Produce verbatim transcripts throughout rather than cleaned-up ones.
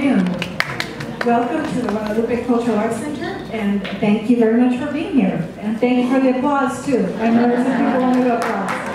afternoon. Welcome to the Guadalupe Cultural Arts Center, and thank you very much for being here. And thank you for the applause, too. I know there's some people want to applause.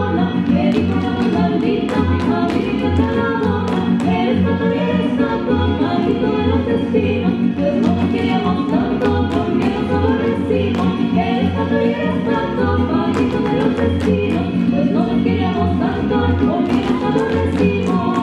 Juana, que dijo la maldita, a mí que te la boca, eres pato y eres pato, maldito de los destinos, pues no nos queríamos tanto, porque nos aborrecimos, eres pato y eres pato, maldito de los destinos, pues no nos queríamos tanto, porque nos aborrecimos.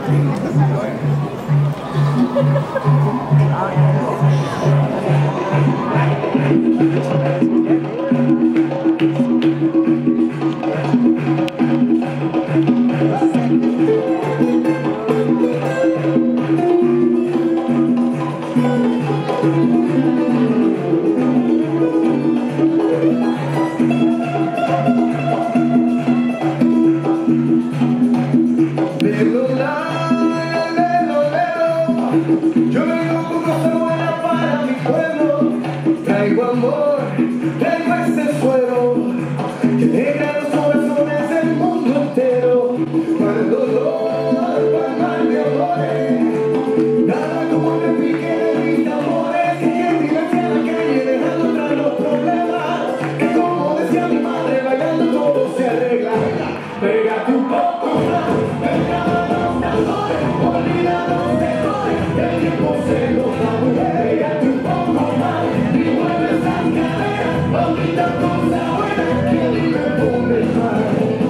Yo vengo con cosas buenas para mi pueblo. Traigo amor, traigo ese fuego que deja los corazones del mundo entero. Para el dolor, para el mal de amores, nada como que pique de mis amores. Que quiero tirarse a la calle dejando atrás los problemas. Que como decía mi madre, bailando todo se arregla. Pégate un poco más, pégate los tambores, olvídanos de el tiempo se nos va, pégate un poco más y mueve esas caderas, maldita cosa buena que a mí me pone mal.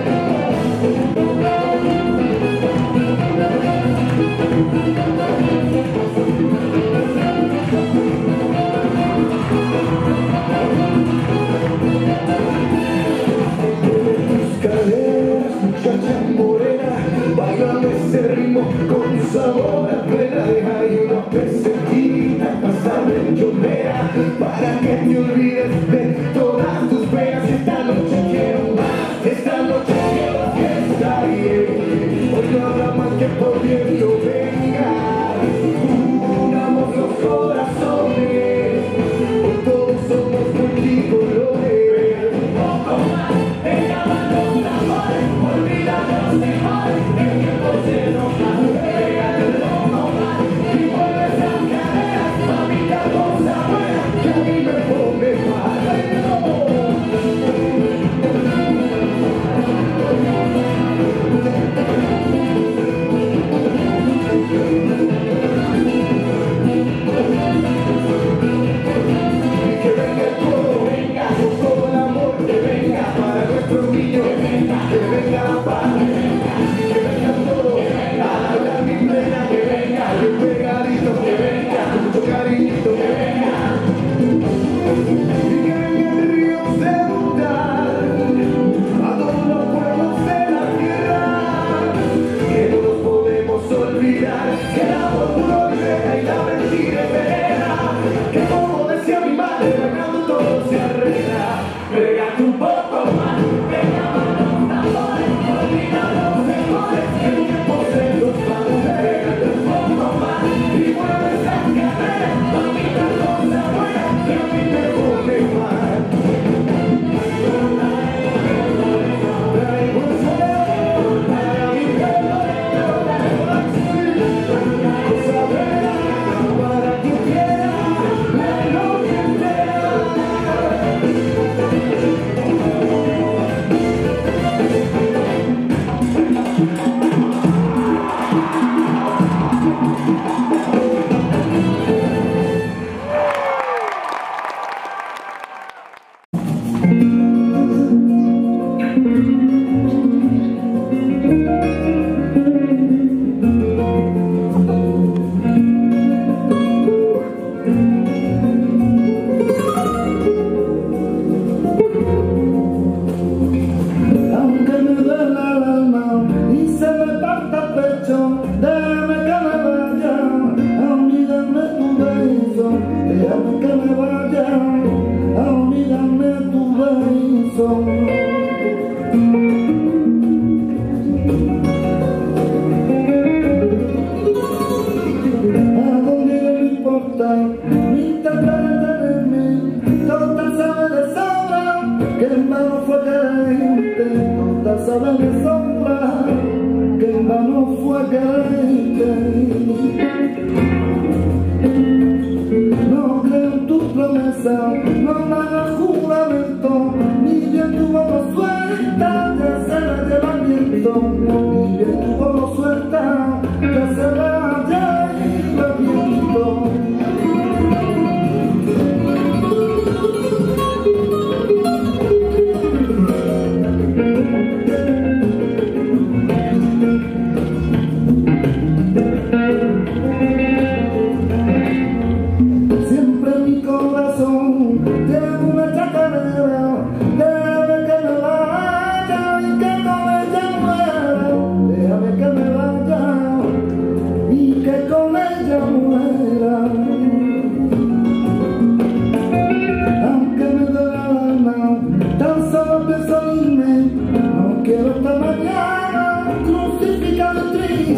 Tus caderas, muchacha morena, bailame ese ritmo con sabor a pena. Deja ahí una pesetita, pasarme llorera, para que te olvides de todas tus penas. Esta noche quiero más, esta noche quiero fiesta, y hoy no habrá más que por viento venga. Unamos los corazones, hoy todos somos multicolores. Un poco más, venga, los amores, olvídanos de mal, el tiempo se nos va. Pégate un poco más y mueve esas caderas, mamita cosa buena que a mí me pone mal. Que venga el coro, venga con todo el amor, que venga para nuestros niños, que venga, que venga la paz, que venga, que venga todo, que venga a hablar mi plena, que venga bien pegadito, que venga con mucho cariñito, que venga, y que venga el río de bondad a todos los pueblos de la tierra, que no nos podemos olvidar que el amor puro libera y la mentira es venena, que como decía mi madre, bailando todo se arregla. Pégate un poco más, venga los tambores, olvida los errores, que el tiempo se nos va. Pégate un poco más y mueve esas caderas, mamita cosa buena que a mí me pone mal. Traigo el fuego para mi pueblo, cosa buena para quien quiera la noche entera. Aunque me duela el alma y se me parta el pecho, déjame que me vaya, olvídame tu beso, déjame que me vaya, olvídame tu beso. A dónde no me importa, ni te de mí, total sabe de sobra que en vano fue quererte, total sabe de sobra que en vano fue quererte.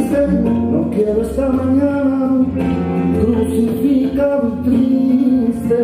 triste, no quiero esta mañana crucificado y triste.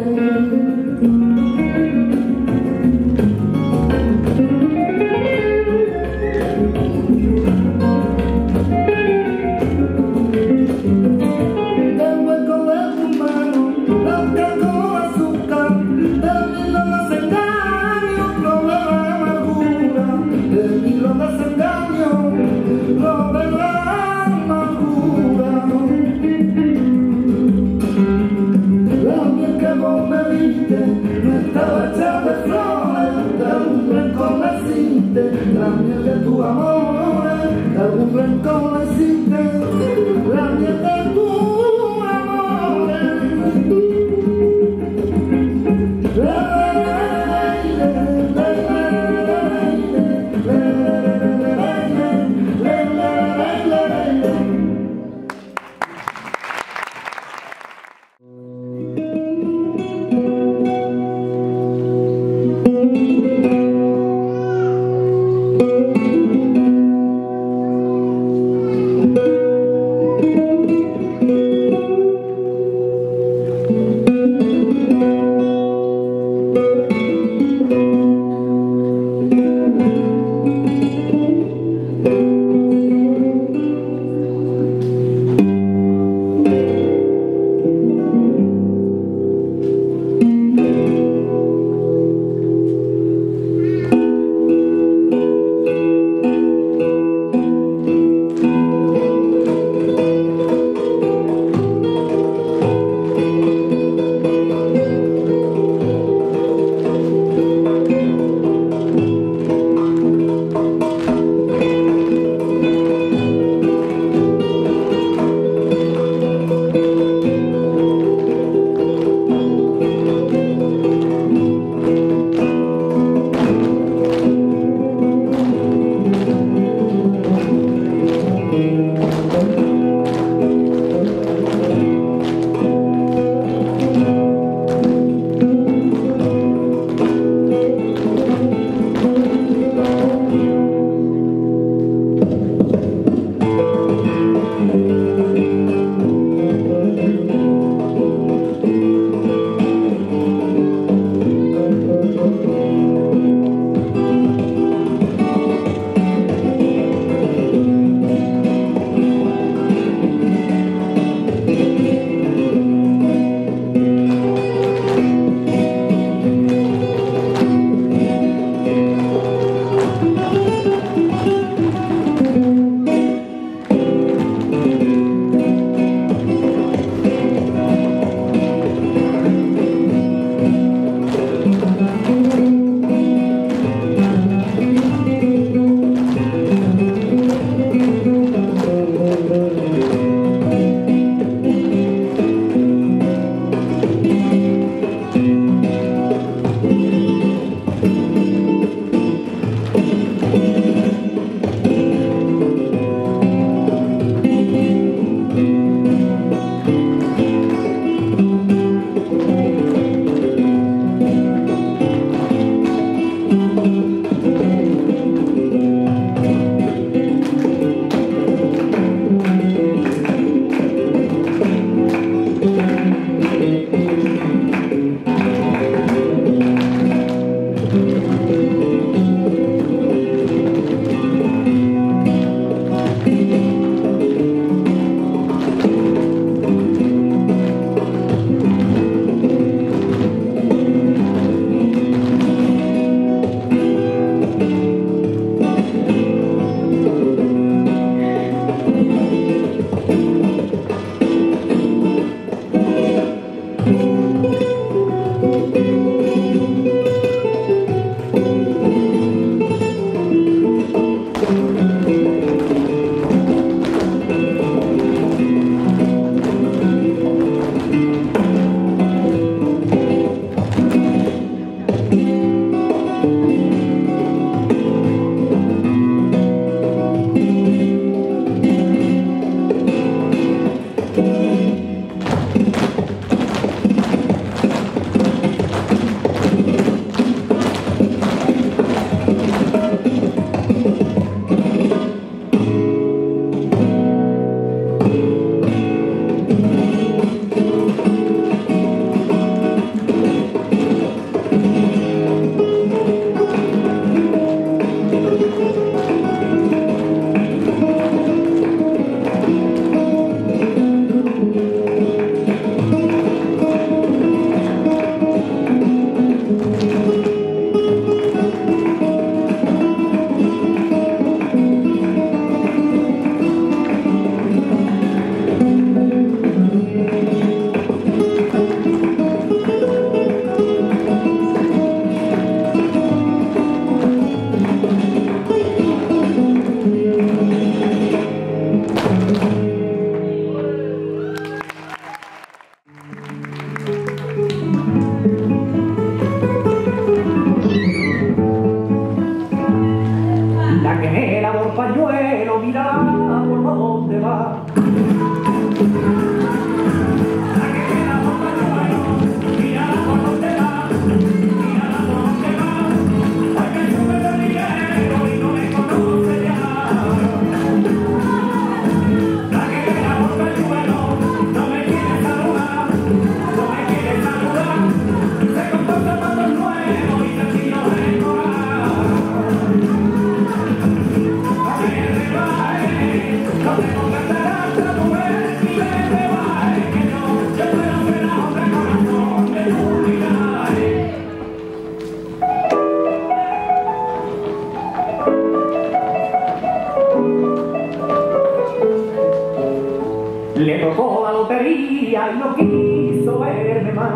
Le tocó la lotería y no quiso verme más.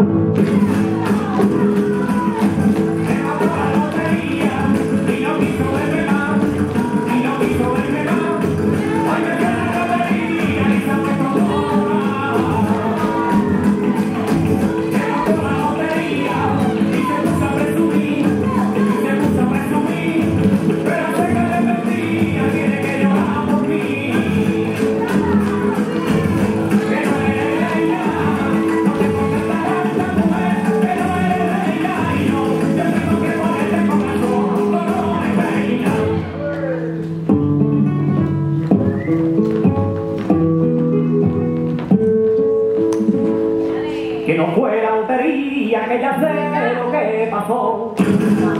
Le tocó la lotería y no quiso verme más. Y no quiso verme más. Hoy me dio la lotería y se me tocó. Le tocó la lotería y se puso a presumir. Y se puso a presumir. Pero sé que le mentía, tiene que llorar por mí. Que no fue la lotería, que ya sé lo que pasó. Que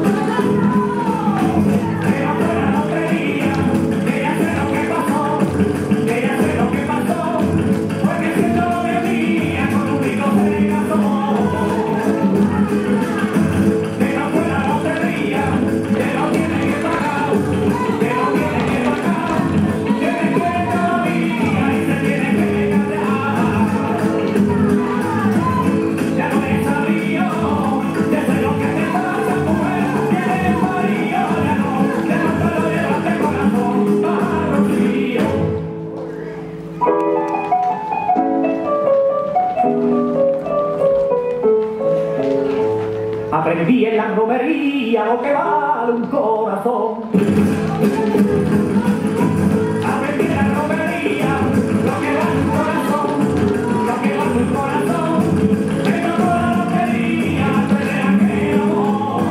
no fue la lotería, que ya sé lo que pasó. Que ya sé lo que pasó, porque siendo lo de mía con un rico se casó. Que no fue la lotería, que lo tiene que pagar, que lo tiene que pagar, que me quiere todavía y se tiene que casar. Ya no es sabio, ya sé lo que te pasa, mujer, tienes marido, ya no, ya no te lo llevas de corazón, para Rocío. Aprendí en la romería lo que vale un corazón. Aprendí en la romería lo que vale un corazón, lo que vale un corazón. Me tocó la lotería, pelea que amor.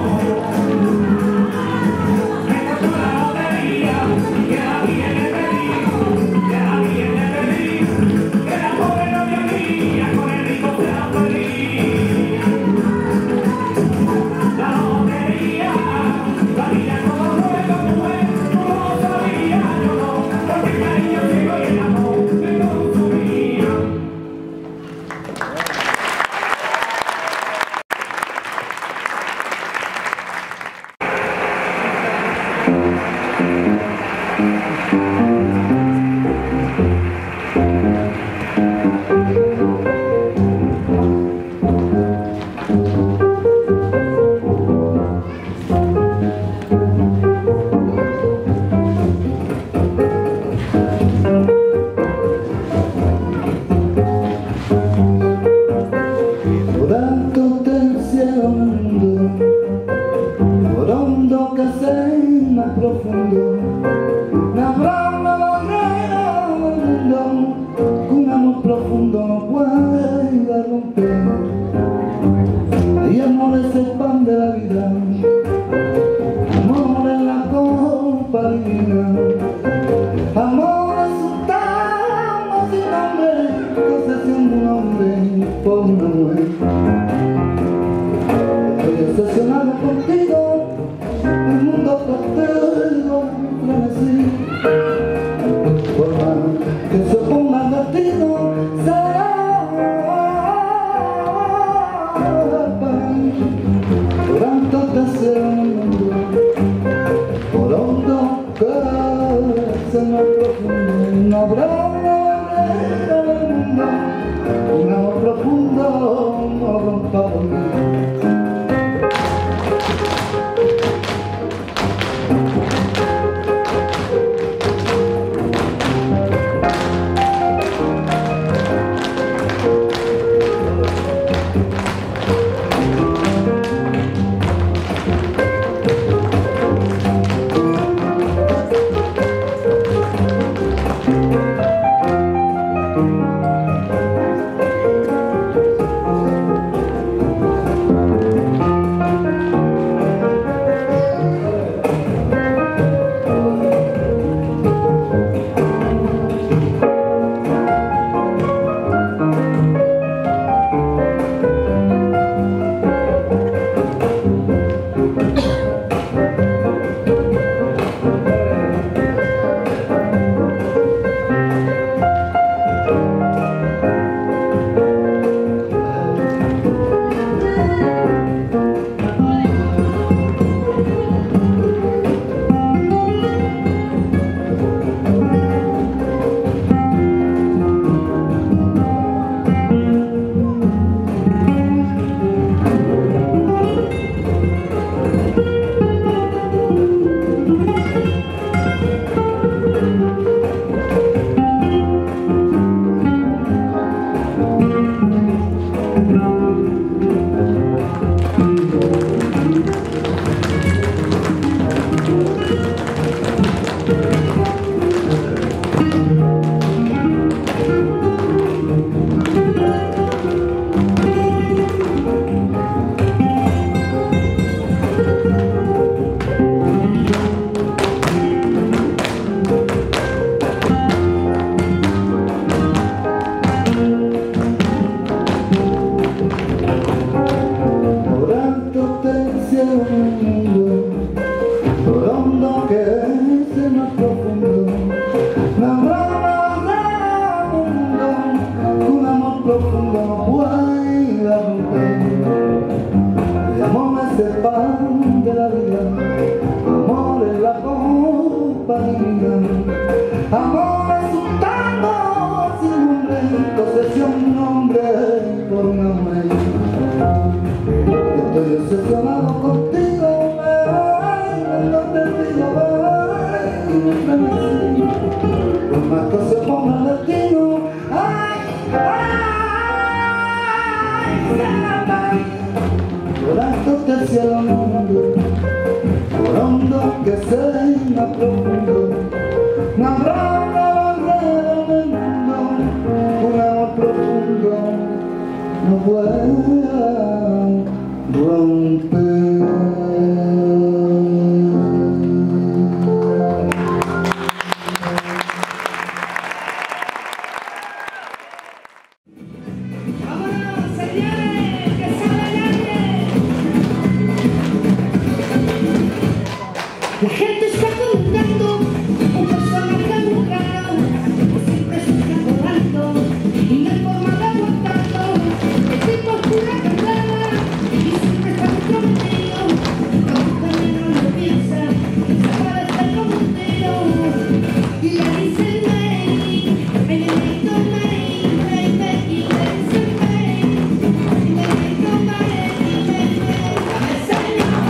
Me tocó la lotería, que la viene pedir, que la viene pedir, que la pobre novia mía con el rico sea feliz. La lotería, la vida como juego, mujer, no lo sabía yo no, porque el cariño ciego y el amor me consumía. Por alto del cielo mundo, por hondo que sea más profundo, no habrá una barrera del mundo que un amor profundo no pueda romper. Hay amores el pan de la vida, amor en la copa divina, amor es un tamo sin nombre, concesión de un hombre por una mujer. Estoy obsesionado contigo, el mundo contigo frenesí. Por más que se ponga el destino, será para mí. Por tanto deseo en el mundo, por hondo que sea más profundo, no habrá una barrera del mundo, un amor profundo no rompa. profundo no pueda romper. El amor es el pan de la vida, amor es la compañía, amor es un tango sin nombre, posesión un hombre por un hombre. Estoy obsesionado contigo, ay, no te digo, ay, no me sigo. Por más que se ponga el destino, ay, ay, ay, por alto que el cielo mundo, por hondo que sea profundo, no habrá una barrera en el mundo, un amor profundo no pueda romper. La gente está comentando un personaje muy raro, que siempre se está borrando y no hay forma de aguantarlo. El tipo es pura candela y siempre está comprometido. Cuando también no lo piensa, se parece como un tiro. Y le dice el mail, me necesito mail, me necesito mail, me necesito mail, me necesito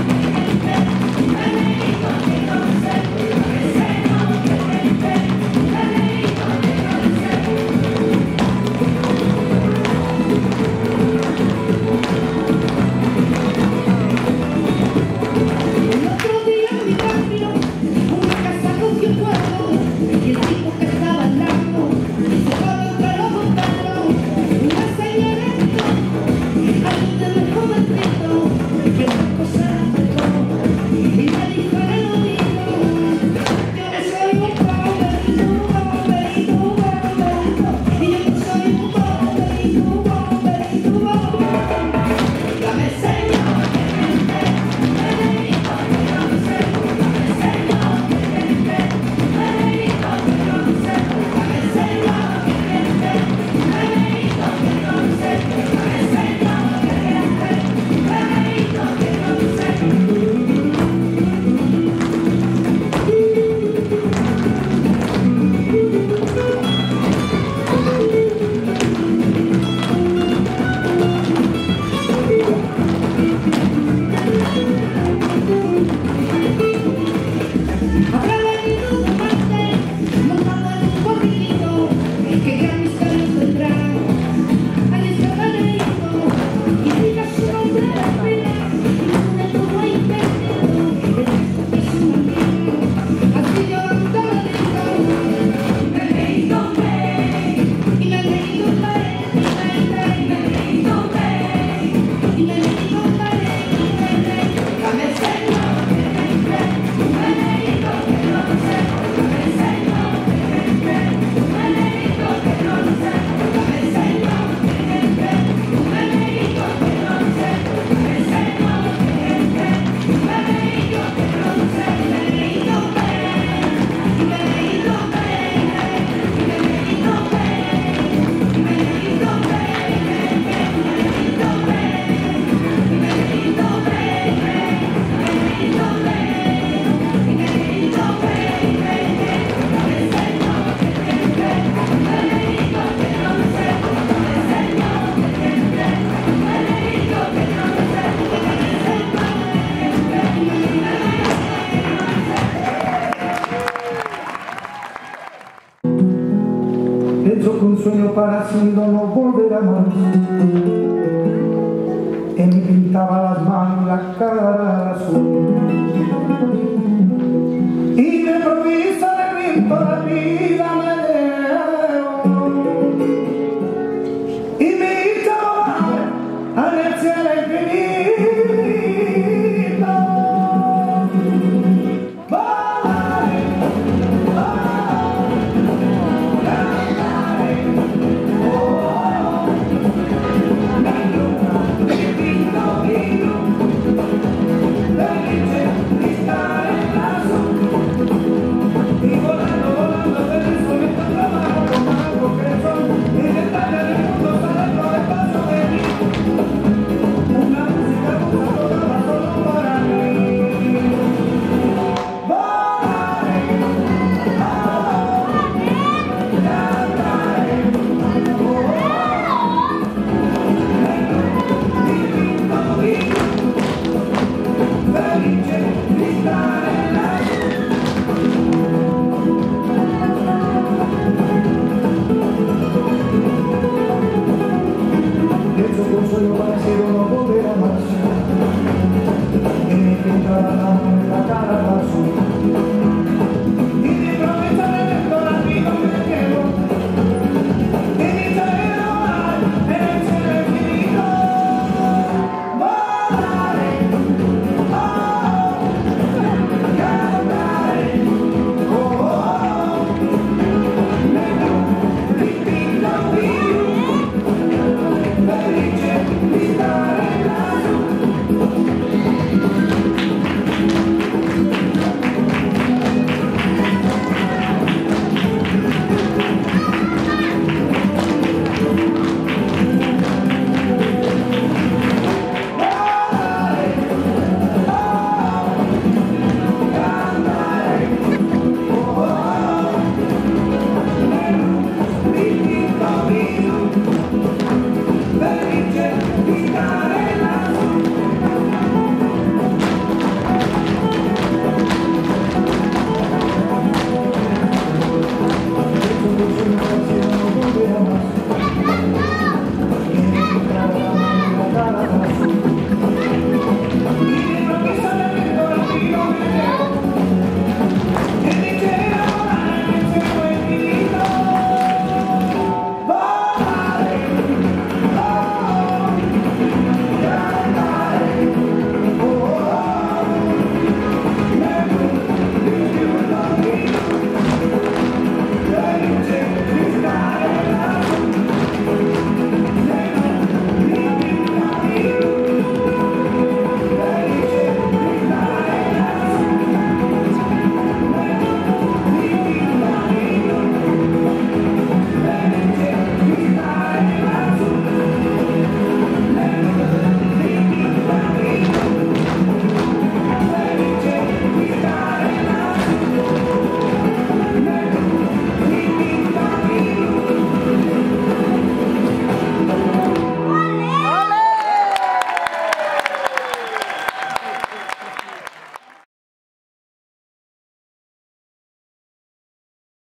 Hecho que un sueño parecido no volverá más. Él me pintaba las manos, la cara azul y me improvisa de viento la vida me dio y me hizo volar al cielo infinito. Volaré, volaré, y volando, volando, feliz con esta sueño parecido no volverá más. En mi pintada